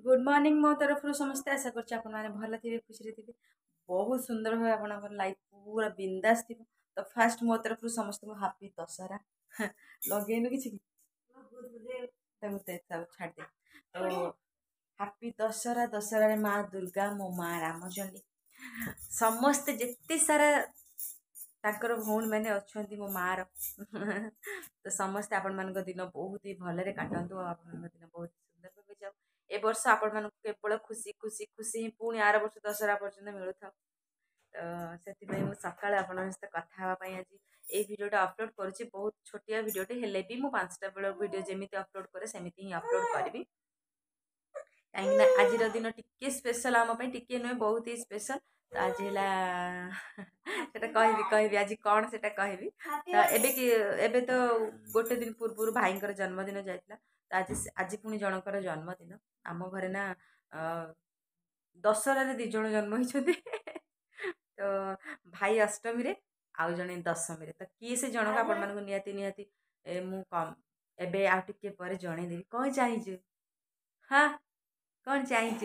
Good morning मो तरफ समस्ते आशा करछि आपण माने भल थिबे खुशी रे थिबे बहुत सुंदर होय आपनकर लाइफ पूरा बिंदास थिबो। तो फास्ट मो तरफ समस्त को हैप्पी दशहरा लगेनु किछि ताको ते सब छाड़ दे। तो हैप्पी दशहरा दशहरा रे माँ दुर्गा मो माँ रामचंडी समस्त जेते सारा ताकर भौणी मैंने अच्छा मो माँ रो तो समस्ते आपण मान दिन बहुत ही भलरे काटतु आप दिन बहुत सुंदर भाव जाऊ ए वर्ष आपण मान केवल खुशी खुशी खुशी ही पुणी आर वर्ष दशहरा पर्यटन मिलू था। तो से सकाଳେ ଆପଣଙ୍କ ସହିତ କଥା ହେବା ପାଇଁ ଆଜି ଏଇ ଭିଡ଼ିଓଟା ଅପଲୋଡ଼ କରୁଛି। ବହୁତ ଛୋଟିଆ ଭିଡ଼ିଓଟେ ହେଲେ ବି ମୁଁ 5ଟା ବେଳ ଭିଡ଼ିଓ ଯେମିତି ଅପଲୋଡ଼ କରେ ସେମିତି ହିଁ ଅପଲୋଡ଼ କରିବି। କାହିଁକିନା ଆଜିର ଦିନ ଟିକେ ସ୍ପେଶାଲ ଆମ ପାଇଁ ଟିକେ ନୁହେଁ ବହୁତ ହି ସ୍ପେଶାଲ। ତ ଆଜି ହେଲା ସେଟା କହିବି ଆଜି କ'ଣ ସେଟା କହିବି। ତ ଏବେ ତ ଗୋଟେ ଦିନ ପୂର୍ବରୁ ଭାଇଙ୍କର ଜନ୍ମଦିନ ଯାଇଥିଲା। ତ ଆଜି ପୁଣି ଜଣଙ୍କର ଜନ୍ମଦିନ ଆମ ଘରେ ନା ଦଶହରାରେ 2 ଜଣ ଜନ୍ମ ହେଇଛନ୍ତି। ତ ଭାଇ ଅଷ୍ଟମୀରେ ଆଉ ଜଣେ ଦଶମୀରେ। ତ କିଏ ସେ ଜଣକ ଆପଣମାନଙ୍କୁ ନିହାତି ମୁଁ ଏବେ ଆଉ ଟିକେ ପରେ ଜଣେଇଦେବି। କ'ଣ ଚାହିଁଛୁ? ହଁ କ'ଣ ଚାହିଁଛୁ?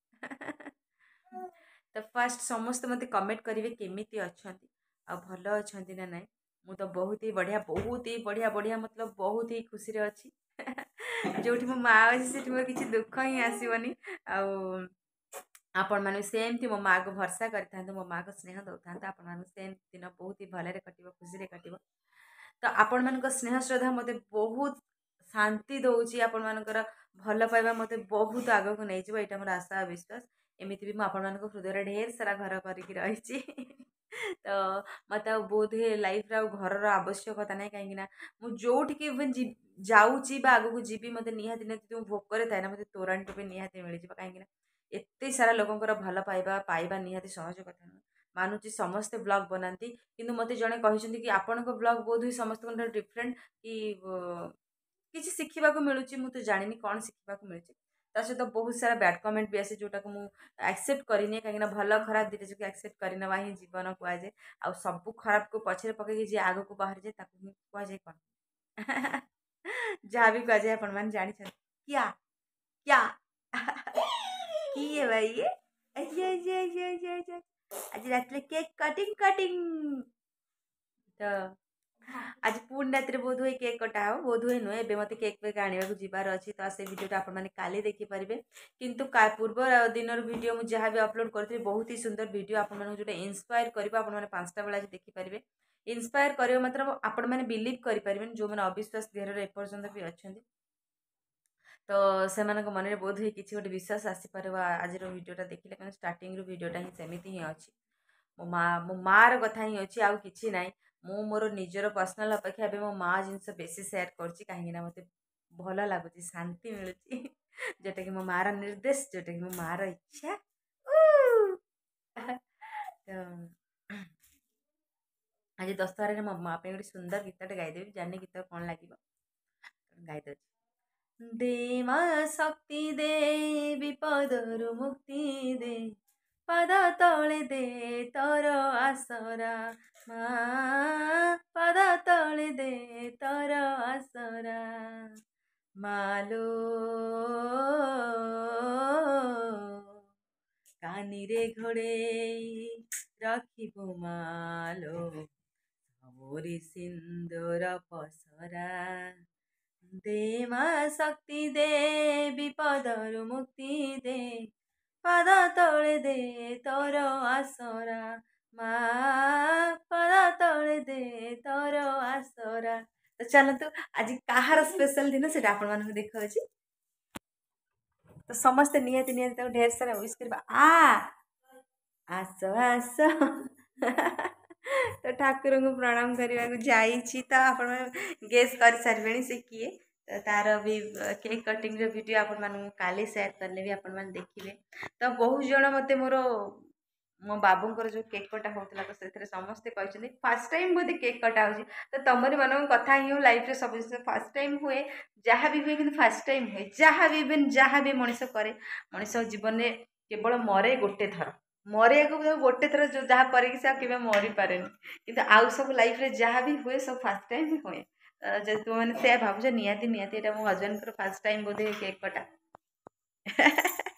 ତ ଫାଷ୍ଟ ସମସ୍ତେ ମୋତେ କମେଣ୍ଟ କରିବେ କେମିତି ଅଛନ୍ତି ଆଉ ଭଲ ଅଛନ୍ତି ନା ନାହିଁ। ମୁଁ ତ ବହୁତ ହି ବଢ଼ିଆ ମତଲବ ବହୁତ ହି ଖୁସିରେ ଅଛି। ଯୋଉଠି ମୋ ମାଆ ଅଛି ସେଠି ମୋର କିଛି ଦୁଃଖ ହିଁ ଆସିବନି। ଆଉ ଆପଣମାନେ ସେମିତି ମୋ ମାଆକୁ ଭରସା କରିଥାନ୍ତୁ, ମୋ ମାଆକୁ ସ୍ନେହ ଦେଉଥାନ୍ତୁ। ଆପଣମାନଙ୍କୁ ସେମିତି ଦିନ ବହୁତ ହି ଭଲରେ କଟିବ, ଖୁସିରେ କଟିବ। ତ ଆପଣମାନଙ୍କ ସ୍ନେହ ଶ୍ରଦ୍ଧା ମୋତେ ବହୁତ ଶାନ୍ତି ଦେଉଛି। ଆପଣମାନଙ୍କର ଭଲ ପାଇବା ମୋତେ ବହୁତ ଆଗକୁ ନେଇଯିବ, ଏଇଟା ମୋର ଆଶା ଆଉ ବିଶ୍ୱାସ। ଏମିତି ବି ମୁଁ ଆପଣମାନଙ୍କ ହୃଦୟରେ ଢେର ସାରା ଘର କରିକି ରହିଛି। ତ ମୋତେ ଆଉ ବୋଧ ହୁଏ ଲାଇଫ୍ରେ ଆଉ ଘରର ଆବଶ୍ୟକତା ନାହିଁ। କାହିଁକିନା ମୁଁ ଯୋଉଠିକି ଇଭେନ୍ ଯାଉଛି ବା ଆଗକୁ ଯିବି ମୋତେ ନିହାତି ମୁଁ ଭୋକରେ ଥାଏ ନା ମୋତେ ତୋରାଣି ଟୋପେ ନିହାତି ମିଳିଯିବ। କାହିଁକିନା ଏତେ ସାରା ଲୋକଙ୍କର ଭଲ ପାଇବା ନିହାତି ସହଜ କଥା ନୁହେଁ। ମାନୁଛି ସମସ୍ତେ ବ୍ଲଗ୍ ବନାନ୍ତି, କିନ୍ତୁ ମୋତେ ଜଣେ କହିଛନ୍ତି କି ଆପଣଙ୍କ ବ୍ଲଗ୍ ବୋଧହୁଏ ସମସ୍ତଙ୍କଠାରୁ ଡିଫରେଣ୍ଟ କି କିଛି ଶିଖିବାକୁ ମିଳୁଛି। ମୁଁ ତ ଜାଣିନି କ'ଣ ଶିଖିବାକୁ ମିଳୁଛି। ତା ସହିତ ବହୁତ ସାରା ବ୍ୟାଡ୍ କମେଣ୍ଟ ବି ଆସେ ଯୋଉଟାକୁ ମୁଁ ଆକ୍ସେପ୍ଟ କରିନିଏ। କାହିଁକିନା ଭଲ ଖରାପ ଦୁଇଟା ଯାକ ଆକ୍ସେପ୍ଟ କରିନେବା ହିଁ ଜୀବନ କୁହାଯାଏ। ଆଉ ସବୁ ଖରାପକୁ ପଛରେ ପକେଇକି ଯିଏ ଆଗକୁ ବାହାରିଯାଏ ତାକୁ ହିଁ କୁହାଯାଏ କ'ଣ? ଯାହା ବି କୁହାଯାଏ ଆପଣମାନେ ଜାଣିଛନ୍ତି। କ୍ୟା କ୍ୟା କିଏ ଭାଇ ଆଜି ରାତିରେ କେକ୍ କଟିଂ ତ आज पुणी राति बोध हुए केक कटा हो बोध हुए नुहे एवं मत केक फेक आने जीवार अच्छी तो से भिडियोटा आपने काली देखिपारे। किंतु पूर्व दिन वीडियो मुझे जहाँ भी अपलोड करी बहुत ही सुंदर वीडियो आप जो इंस्पायर कर 5टा बेला देखिपारे। इंस्पायर कर मात्र आपण मैंने बिलीव करें जो मैंने अविश्वास देहर एपर्यंत भी अच्छा तो से मन में बोध हुए किसी गोटे विश्वास आसीपार आज वीडियोटा देखिले कहीं स्टार्टिंग वीडियोटा ही सेमती ही अच्छी मो मार कथा ही अच्छी आउ कि ना मु मोर निजर पर्सनाल अपेक्षा मो माँ जिनस बेसी सेयार करुँच कहीं मत भल लगुच शांति मिलूँ जोटा कि मो मार निर्देश जोटा कि मो मार इच्छा। आज दशहरा मो माँ पे गोटे सुंदर गीतटे गाईदेवी जानी गीत कौन लगे गाईदे दे माँ शक्ति दे विपदरु मुक्ति दे पद तले दे तोर आसरा माँ पद तले दे तोर आसरा मालो कानी रे घोड़े रखिबु मालो मोरी सिंदूर पसरा दे माँ शक्ति दे विपदरु मुक्ति दे पद तले दे तोर आसरा माँ पद तले दे तोर आसरा। तो चलतु आज कहार स्पेशल दिन से आपण मानक देखा तो समस्ते निहाती ढेर सारा विश करबा आस आस तो ठाकुर को प्रणाम करने को जाइए तो आप गेस कर सारे से किए तो तार भी केक कटिंग वीडियो आपण मानू काली सेयार करले भी आपण मैंने देखिए। तो बहुत जन मत मोर मो बाबूंर जो केक कटा होता तो से समस्ते कहते फास्ट टाइम बोधे केक कटा हो तो तुमरी मन कथा ही लाइफ रे सब जिन फास्ट टाइम हुए जहाँ भी हुए कि फास्ट टाइम हुए जहाँ भी इवेन जहाँ भी मनीष कै मनीष जीवन में केवल मरे गोटे थर मरिया को गोटे थर जो जहाँ करें से मरी पारे कि आउ सब लाइफ रे जहाँ भी हुए सब फास्ट टाइम ही हुए। तुम मैंने से भावुच निहाती मो हजबैंड फास्ट टाइम बोधे केक कटा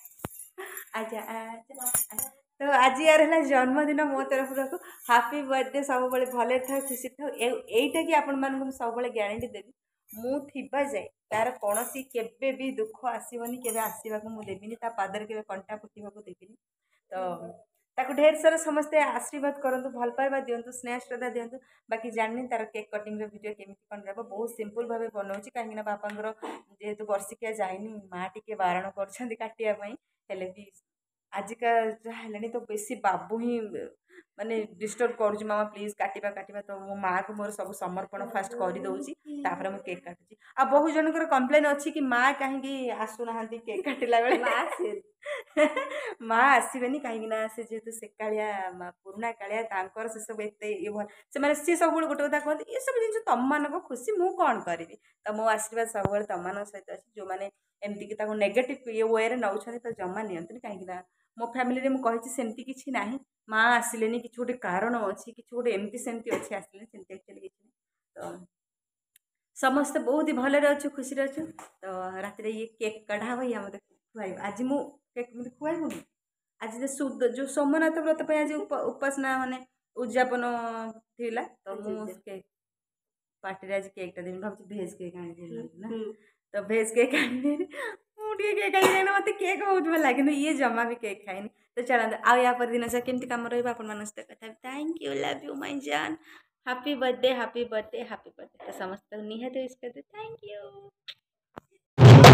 आजा आजा तो आज यार है जन्मदिन मो तरफ हापी बर्थडे सब भले था खुशी था यहीटा कि आपण मानक सब ग्यारंटी देवी मु थिबा जाए तार कौन केबे भी दुख आसबनी के आसवाक मुझे देविनी पादर के कंटा फुटवाक देविनी तो ताको ढेर सारा समस्ते आशीर्वाद करूँ भल पाइबा दिंतु स्नेह श्रद्धा दिंतु बाकी जानी तार केक कटिंग वीडियो केमी कौन रहा बहुत सिंपल भाव बनाऊँगी कहीं बापांर जेहेतु वर्षिकिया जाइनी माँ टी बारण कर भी आजिका जहाँ है तो बेसी बाबू ही माने डिस्टर्ब करुँच मामा प्लीज काटिबा काटिबा तो मो माँ को मोर सब समर्पण फास्ट कर दौची तापर मुझे केक काटुची आ बहुत जनकर कंप्लेन अच्छी कि माँ कहीं आसुना केक काटिला बेले माँ आसबेनि कहीं से जेहेतु से कालिया पुराणा कालिया तांकर से सब एत ये भल से सब गोटे कथा कहते ये सब जिन तुम मान खुशी मु कौन करी तो मो आशीर्वाद सब तुम मान सहित अच्छी जो मैंने एमती नेगेटिव ये वे नौ तो जमा नि कहीं मो फैमिली में कही सेमती किसी ना माँ आसिले कि गोटे कारण अच्छी कि गोटे एमती सेमती अच्छी आसिले सेमती एक्चुअली किसी तो समस्ते बहुत ही भले अच्छु खुशी अच्छु तो रात ये केक कढ़ा हम ये मत खुआब आज मु केक मत खुआबुनि आज जो सोमनाथ व्रत पे आज उपासना माने उद्यापन थिला तो मुझे पार्टी आज केकटा देवी भाव भेज केक आनी तो भेज केक आनी मुझे केक आई मत केक बहुत भल लगे ये जमा भी केक खाएनि तो चलते आ या पर दिन से केमती कम रहा कथा thank you love you my जान happy birthday happy birthday happy birthday तो समस्त निहत विश करते थैंक यू।